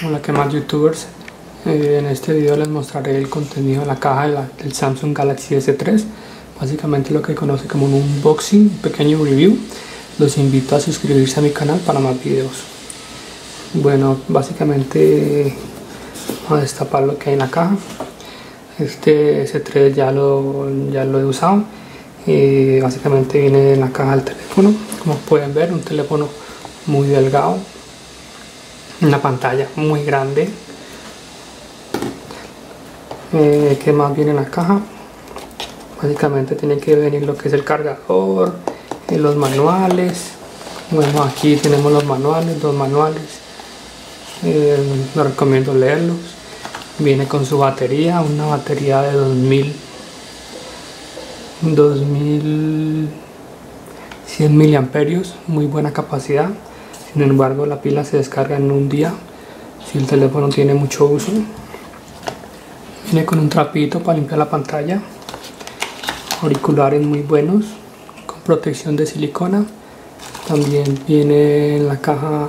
Hola, ¿qué más youtubers? En este video les mostraré el contenido de la caja del Samsung Galaxy S3, básicamente lo que conoce como un unboxing, un pequeño review. Los invito a suscribirse a mi canal para más videos. Bueno, básicamente vamos a destapar lo que hay en la caja. Este S3 ya lo he usado. Básicamente viene en la caja del teléfono, como pueden ver, un teléfono muy delgado, una pantalla muy grande. ¿Qué más viene en la caja? Básicamente tiene que venir lo que es el cargador, los manuales. Bueno, aquí tenemos los manuales, dos manuales. Les recomiendo leerlos. Viene con su batería, una batería de 2100 miliamperios, muy buena capacidad. Sin embargo, la pila se descarga en un día si el teléfono tiene mucho uso. Viene con un trapito para limpiar la pantalla, auriculares muy buenos con protección de silicona. También viene en la caja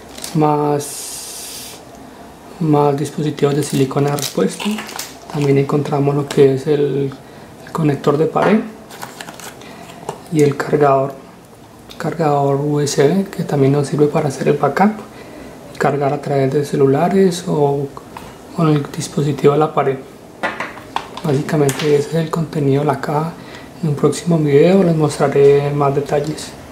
más dispositivos de silicona de repuesto. También encontramos lo que es el conector de pared y el cargador USB, que también nos sirve para hacer el backup, cargar a través de celulares o con el dispositivo de la pared. Básicamente ese es el contenido de la caja. En un próximo video les mostraré más detalles.